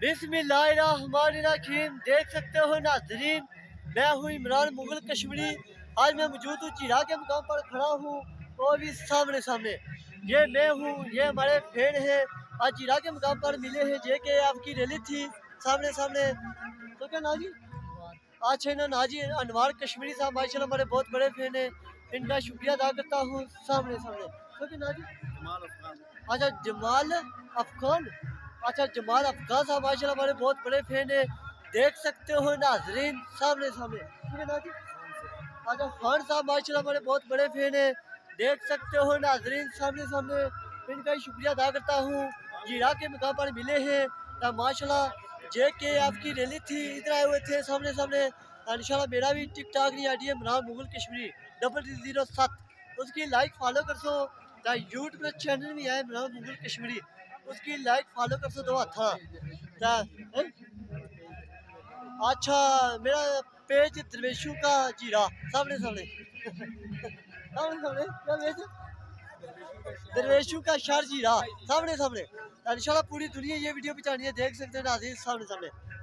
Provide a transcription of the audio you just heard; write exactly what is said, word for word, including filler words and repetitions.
बिस्मिल्लाहिर्रहमानिर्रहीम। देख सकते हो नाजरीन, मैं हूँ इमरान मुगल कश्मीरी। आज मैं मौजूद हूँ चीरा के मुकाम पर खड़ा हूँ और भी सामने सामने ये मैं हूँ, ये हमारे फ्रेंड हैं। आज चीरा के मुकाम पर मिले हैं जे के आपकी रैली थी सामने सामने। तो क्या नाजी अच्छा ना नाजी अनवार कश्मीरी साहब माशाल्लाह हमारे बहुत बड़े फैन हैं, इनका शुक्रिया अदा करता हूँ सामने सामने। तो क्या नाजी अच्छा जमाल अफगान, अच्छा जमाल अफगान साहब माशाल्लाह हमारे बहुत बड़े फैन हैं। देख सकते हो नाजरीन सामने सामने। अच्छा खान साहब माशाल्लाह हमारे बहुत बड़े फैन हैं। देख सकते हो नाजरीन सामने सामने, इनका ही शुक्रिया अदा करता हूँ। जीरा के मुकाम पर मिले हैं माशाल्लाह, जे के आपकी रैली थी इधर आए हुए थे सामने सामने। इंशाल्लाह मेरा भी टिक टॉक नहीं आई डी है इमरान मुगल कश्मीरी डबल जीरो सात, उसकी लाइक फॉलो कर सो। यूट्यूब पे चैनल भी है इमरान मुगल कश्मीरी, उसकी लाइक फॉलो कर सो दो था। अच्छा मेरा पेज दरवेशू का जीरा सामने सामने सामने सामने क्या पेज दरवेशू का शहर जीरा सामने सामने। इंशाल्लाह पूरी दुनिया ये वीडियो भी जानी है, देख सकते हैं नाज़रीन सामने सामने।